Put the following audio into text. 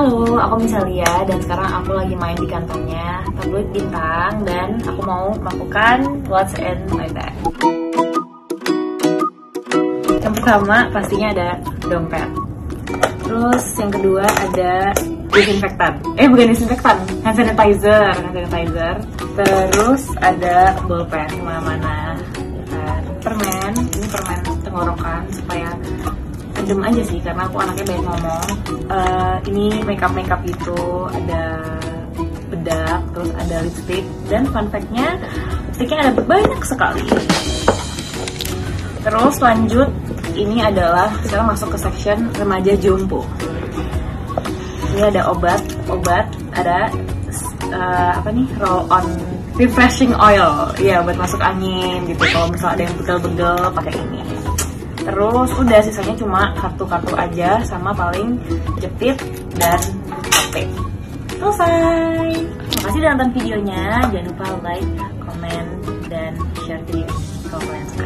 Halo, aku Misalia dan sekarang aku lagi main di kantornya Tabloid Bintang dan aku mau melakukan what's in my bag. Yang pertama pastinya ada dompet. Terus yang kedua ada disinfektan. Bukan disinfektan, hand sanitizer. Terus ada bolpen kemana-mana. Permen, ini permen tenggorokan supaya adem aja sih karena aku anaknya banyak ngomong. Ini makeup gitu, ada bedak, terus ada lipstick, dan fun fact-nya lipsticknya ada banyak sekali. Terus lanjut, ini adalah sekarang masuk ke section remaja jompo. Ini ada obat, ada roll on refreshing oil, ya buat masuk angin gitu. Kalau misalnya ada yang begel-begel pakai ini. Terus udah sisanya cuma kartu-kartu aja sama paling jepit dan HP. Selesai. Makasih udah nonton videonya. Jangan lupa like, comment, dan share video ke kalian.